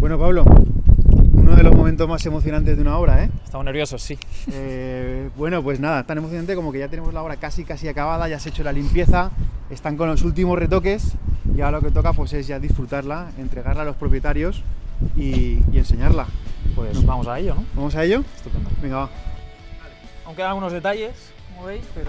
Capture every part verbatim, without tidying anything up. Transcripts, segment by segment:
Bueno, Pablo, uno de los momentos más emocionantes de una obra, ¿eh? Estamos nerviosos, sí. Eh, bueno, pues nada, tan emocionante como que ya tenemos la obra casi casi acabada, ya se ha hecho la limpieza, están con los últimos retoques y ahora lo que toca pues es ya disfrutarla, entregarla a los propietarios y, y enseñarla. Pues ¿No? vamos a ello, ¿no? ¿Vamos a ello? Estupendo. Venga, va. Aún quedan algunos detalles, como veis, pero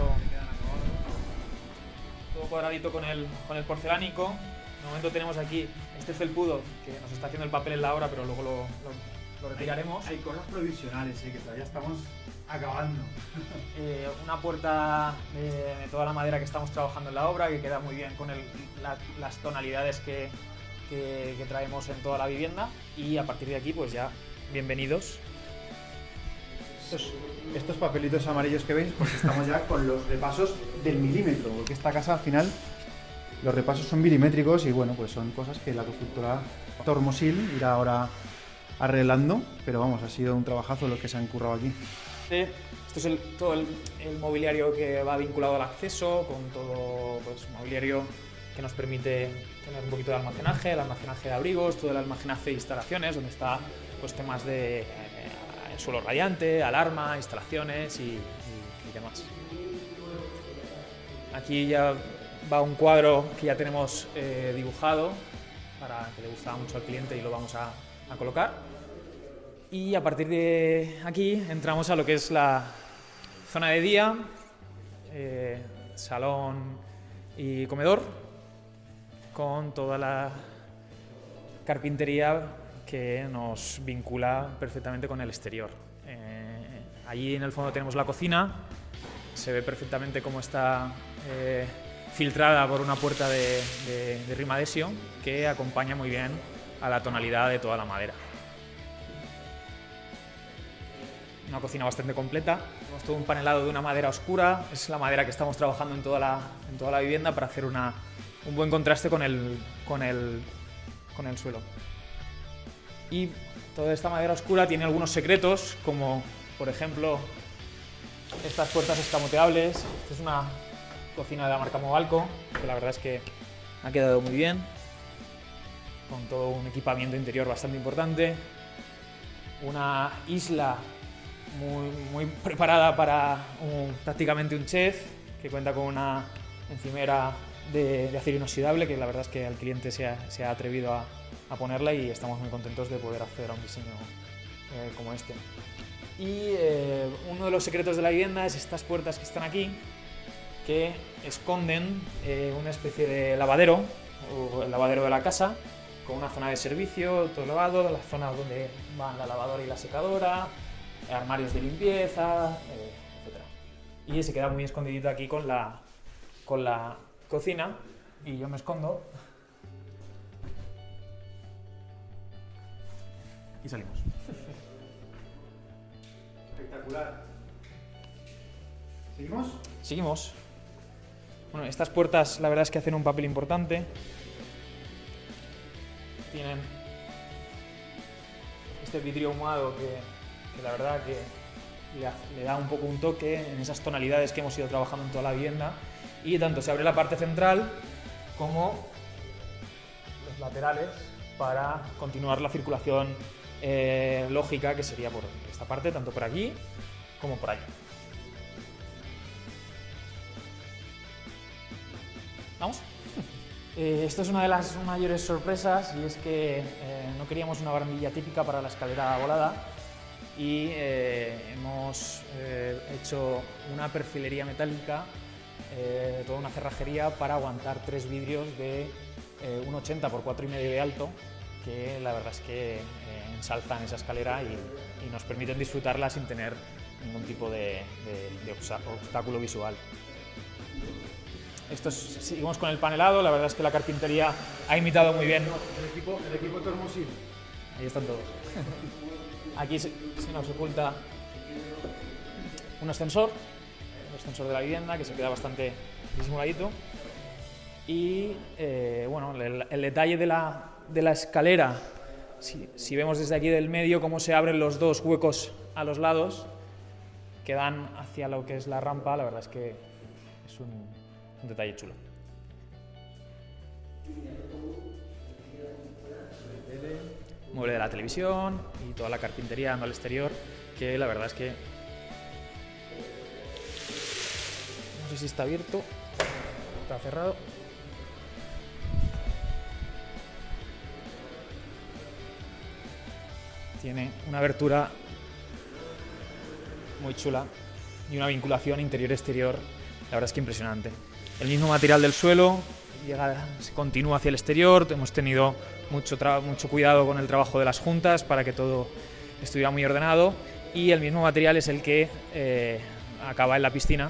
todo cuadradito con el, con el porcelánico. De momento tenemos aquí este felpudo que nos está haciendo el papel en la obra, pero luego lo, lo, lo retiraremos. Hay, hay cosas provisionales, ¿eh? Que todavía estamos acabando. Eh, una puerta de, de toda la madera que estamos trabajando en la obra, que queda muy bien con el, la, las tonalidades que, que, que traemos en toda la vivienda. Y a partir de aquí, pues ya, bienvenidos. Estos, estos papelitos amarillos que veis, pues estamos ya con los repasos del milímetro, porque esta casa al final los repasos son milimétricos y bueno, pues son cosas que la constructora Tormosil irá ahora arreglando, pero vamos, ha sido un trabajazo lo que se han currado aquí. Esto es el, todo el, el mobiliario que va vinculado al acceso, con todo pues, mobiliario que nos permite tener un poquito de almacenaje, el almacenaje de abrigos, todo el almacenaje de instalaciones, donde está pues, temas de eh, suelo radiante, alarma, instalaciones y, y, y demás. Aquí ya va un cuadro que ya tenemos eh, dibujado, para que le gustaba mucho al cliente y lo vamos a, a colocar. Y a partir de aquí entramos a lo que es la zona de día, eh, salón y comedor, con toda la carpintería que nos vincula perfectamente con el exterior. Eh, allí en el fondo tenemos la cocina, se ve perfectamente cómo está eh, filtrada por una puerta de, de, de rimadesio que acompaña muy bien a la tonalidad de toda la madera. Una cocina bastante completa, tenemos todo un panelado de una madera oscura, es la madera que estamos trabajando en toda la, en toda la vivienda para hacer una, un buen contraste con el, con, el, con el suelo. Y toda esta madera oscura tiene algunos secretos, como por ejemplo estas puertas escamoteables. Esta es una cocina de la marca Movalco, que la verdad es que ha quedado muy bien, con todo un equipamiento interior bastante importante. Una isla muy, muy preparada para un, prácticamente un chef, que cuenta con una encimera de, de acero inoxidable, que la verdad es que el cliente se ha, se ha atrevido a, a ponerla y estamos muy contentos de poder acceder a un diseño eh, como este. Y eh, uno de los secretos de la vivienda es estas puertas que están aquí, que esconden eh, una especie de lavadero, o el lavadero de la casa, con una zona de servicio, todo lavado, la zona donde van la lavadora y la secadora, armarios de limpieza, eh, etcétera. Y se queda muy escondidito aquí con la, con la cocina, y yo me escondo y salimos. Espectacular. ¿Seguimos? Seguimos. Bueno, estas puertas la verdad es que hacen un papel importante. Tienen este vidrio ahumado que, que la verdad que le, le da un poco un toque en esas tonalidades que hemos ido trabajando en toda la vivienda. Y tanto se abre la parte central como los laterales para continuar la circulación eh, lógica, que sería por esta parte, tanto por aquí como por allá. ¿Vamos? Eh, esto es una de las mayores sorpresas, y es que eh, no queríamos una barandilla típica para la escalera volada y eh, hemos eh, hecho una perfilería metálica, eh, toda una cerrajería para aguantar tres vidrios de eh, uno ochenta por cuatro y medio de alto, que la verdad es que eh, ensalzan esa escalera y, y nos permiten disfrutarla sin tener ningún tipo de, de, de obstáculo visual. Esto es, seguimos con el panelado, la verdad es que la carpintería ha imitado muy bien. El equipo, el equipo Tormosil. Ahí están todos. Aquí se, se nos oculta un ascensor, el ascensor de la vivienda, que se queda bastante disimuladito. Y eh, bueno, el, el detalle de la, de la escalera, si, si vemos desde aquí del medio cómo se abren los dos huecos a los lados que dan hacia lo que es la rampa, la verdad es que es un, un detalle chulo. mueble de la televisión y toda la carpintería dando al exterior, que la verdad es que no sé si está abierto, está cerrado. Tiene una abertura muy chula y una vinculación interior-exterior, la verdad es que impresionante. El mismo material del suelo llega, se continúa hacia el exterior. Hemos tenido mucho, mucho cuidado con el trabajo de las juntas para que todo estuviera muy ordenado, y el mismo material es el que eh, acaba en la piscina.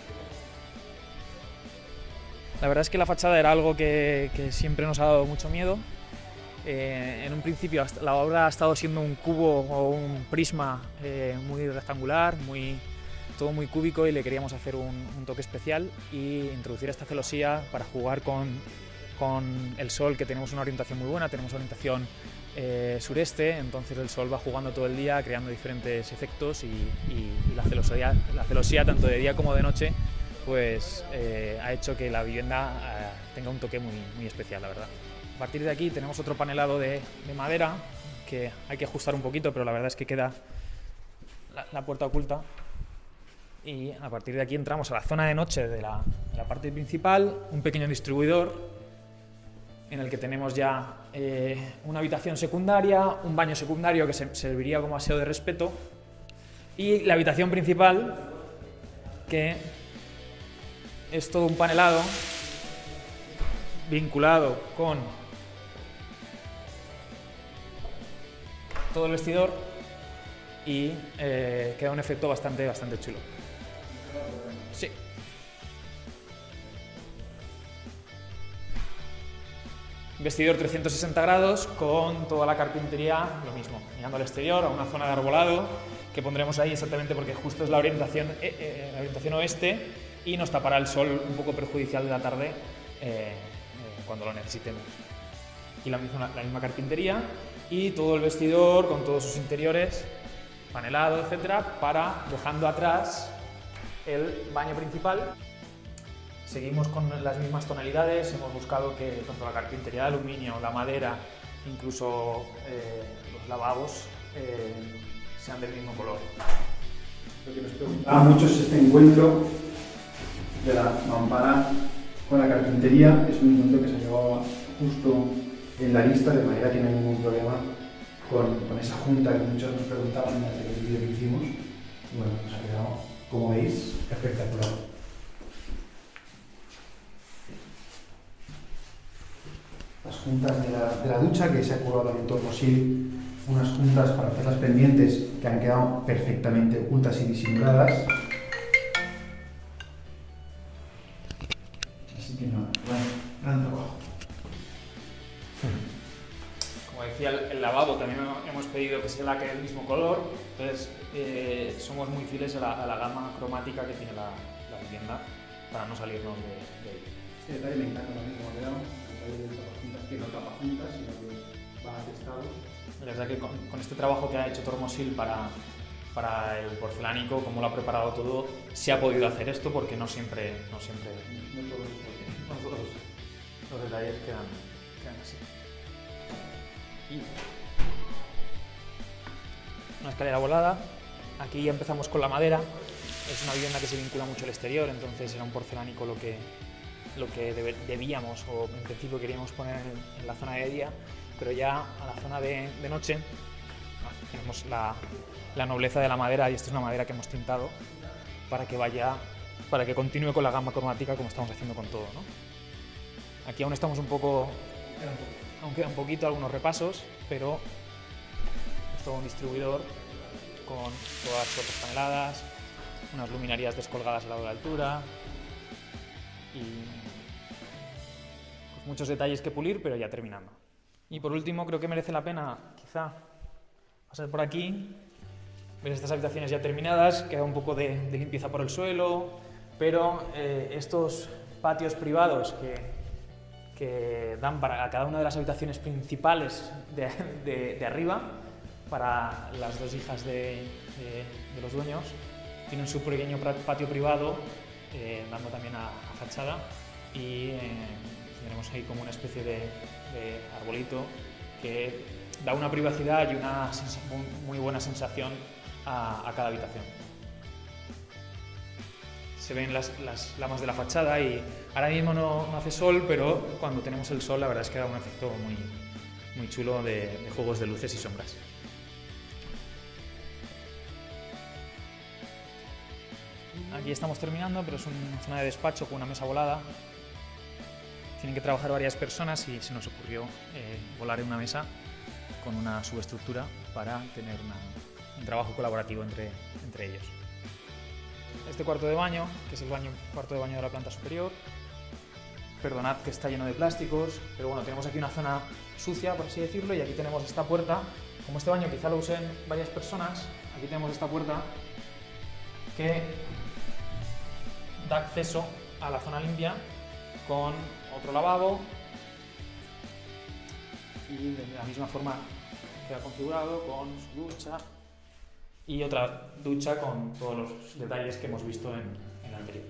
La verdad es que la fachada era algo que, que siempre nos ha dado mucho miedo. Eh, en un principio la obra ha estado siendo un cubo o un prisma eh, muy rectangular, muy, todo muy cúbico, y le queríamos hacer un, un toque especial y introducir esta celosía para jugar con, con el sol, que tenemos una orientación muy buena, tenemos orientación eh, sureste, entonces el sol va jugando todo el día, creando diferentes efectos, y, y, y la, celosía, la celosía, tanto de día como de noche, pues eh, ha hecho que la vivienda eh, tenga un toque muy, muy especial, la verdad. A partir de aquí tenemos otro panelado de, de madera que hay que ajustar un poquito, pero la verdad es que queda la, la puerta oculta. Y a partir de aquí entramos a la zona de noche de la, de la parte principal, un pequeño distribuidor en el que tenemos ya eh, una habitación secundaria, un baño secundario que se, serviría como aseo de respeto, y la habitación principal, que es todo un panelado vinculado con todo el vestidor, y eh, queda un efecto bastante, bastante chulo. Sí. Vestidor trescientos sesenta grados con toda la carpintería, lo mismo, mirando al exterior, a una zona de arbolado que pondremos ahí exactamente porque justo es la orientación, eh, eh, la orientación oeste, y nos tapará el sol un poco perjudicial de la tarde eh, eh, cuando lo necesitemos. Aquí la misma, la misma carpintería y todo el vestidor con todos sus interiores, panelado, etcétera, para dejando atrás el baño principal. Seguimos con las mismas tonalidades, hemos buscado que tanto la carpintería de aluminio, la madera, incluso eh, los lavabos eh, sean del mismo color. Lo que nos preguntaba mucho es este encuentro de la mampara con la carpintería. Es un encuentro que se llevaba justo en la lista, de manera que no hay ningún problema con, con esa junta que muchos nos preguntaban en el vídeo que hicimos. Y bueno, nos ha quedado, como veis, espectacular. Las juntas de la, de la ducha, que se ha curado también Tormosil, unas juntas para hacer las pendientes que han quedado perfectamente ocultas y disimuladas. Así que nada, bueno, gran trabajo. Como decía, el, el lavabo también hemos pedido que sea la que del mismo color, entonces eh, somos muy fieles a la, a la gama cromática que tiene la, la vivienda para no salirnos de, de ahí. Este detalle me encanta también como ha quedado, el detalle del tapajuntas, que no tapa juntas, sino que va atestado. La verdad que con, con este trabajo que ha hecho Tormosil para, para el porcelánico, como lo ha preparado todo, se ha podido hacer esto, porque no siempre, no siempre, No todos, no todos los detalles quedan, quedan así. Y una escalera volada. Aquí ya empezamos con la madera. Es una vivienda que se vincula mucho al exterior, entonces era un porcelánico lo que, lo que debe, debíamos, o en principio queríamos poner en, en la zona de día, pero ya a la zona de, de noche tenemos la, la nobleza de la madera, y esta es una madera que hemos tintado para que vaya, para que continúe con la gama cromática como estamos haciendo con todo, ¿no? Aquí aún estamos un poco, aún queda un poquito algunos repasos, pero es todo un distribuidor con todas las puertas paneladas, unas luminarias descolgadas al lado de la altura y pues muchos detalles que pulir, pero ya terminando. Y por último, creo que merece la pena quizá pasar por aquí, ver estas habitaciones ya terminadas, queda un poco de, de limpieza por el suelo, pero eh, estos patios privados que, que dan para cada una de las habitaciones principales de, de, de arriba, para las dos hijas de, de, de los dueños, tienen su pequeño patio privado, eh, dando también a, a fachada, y eh, tenemos ahí como una especie de, de arbolito que da una privacidad y una muy buena sensación a, a cada habitación. Se ven las, las lamas de la fachada y ahora mismo no, no hace sol, pero cuando tenemos el sol la verdad es que da un efecto muy, muy chulo de, de juegos de luces y sombras. Aquí estamos terminando, pero es una zona de despacho con una mesa volada. Tienen que trabajar varias personas y se nos ocurrió eh, volar en una mesa con una subestructura para tener una, un trabajo colaborativo entre, entre ellos. Este cuarto de baño, que es el baño, cuarto de baño de la planta superior, perdonad que está lleno de plásticos, pero bueno, tenemos aquí una zona sucia, por así decirlo, y aquí tenemos esta puerta. Como este baño quizá lo usen varias personas, aquí tenemos esta puerta que da acceso a la zona limpia con otro lavabo y de la misma forma queda configurado con su ducha y otra ducha con todos los detalles que hemos visto en, en la anterior.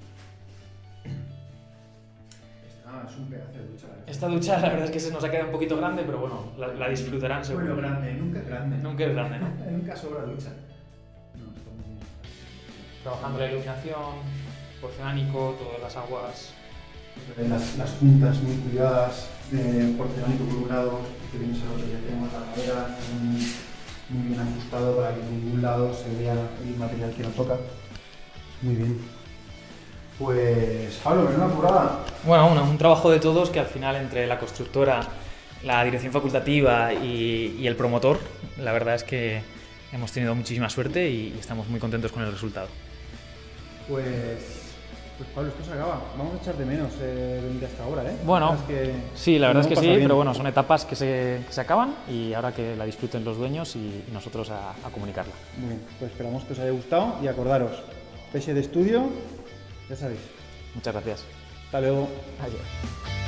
Ah, es un pedazo de ducha. ¿Eh? Esta ducha la verdad es que se nos ha quedado un poquito grande, pero bueno, la, la disfrutarán seguro. Bueno, grande, nunca es grande. Nunca es grande, ¿no? Nunca sobra ducha. No, está muy bien. Trabajando la iluminación, porcelánico, todas las aguas. Las, las puntas muy cuidadas, de porcelánico por un lado, que viene a otro, ya tenemos la madera muy, muy bien ajustado para que en ningún lado se vea el material que nos toca. Muy bien. Pues Pablo, menuda apurada. Bueno, un, un trabajo de todos que al final entre la constructora, la dirección facultativa y, y el promotor, la verdad es que hemos tenido muchísima suerte y, y estamos muy contentos con el resultado. Pues... Pues Pablo, esto se acaba. Vamos a echar de menos eh, venir hasta ahora, ¿eh? Bueno, la que sí, la verdad es que sí, bien. pero bueno, son etapas que se, que se acaban y ahora que la disfruten los dueños y, y nosotros a, a comunicarla. Muy bien, pues esperamos que os haya gustado y acordaros, P S de estudio, ya sabéis. Muchas gracias. Hasta luego. Adiós.